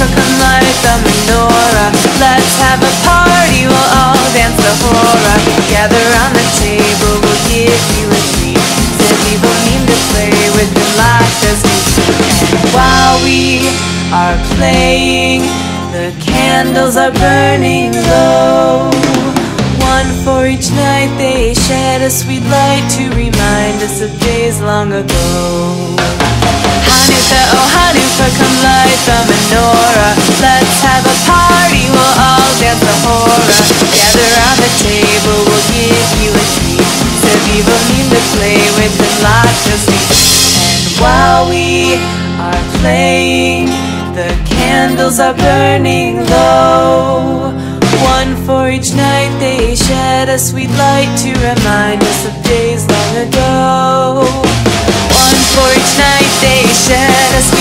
Hanukkah, come light the menorah. Let's have a party, we'll all dance the hora. Gather round the table, we'll give you a treat. Zeviv Onim to play with and laugh as we sing. And while we are playing, the candles are burning low. One for each night, they shed a sweet light to remind us of days long ago. Hanukkah, oh Hanukkah, come light the menorah. Let's have a party, we'll all dance the hora. Gather round the table, we'll give you a treat. Zeviv Onim to play with and laugh as we sing. And while we are playing, the candles are burning low. One for each night, they shed a sweet light to remind us of days long ago. One for each night, they shed a